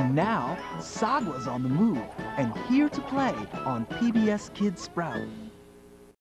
Now, Sagwa's on the move and here to play on PBS Kids Sprout.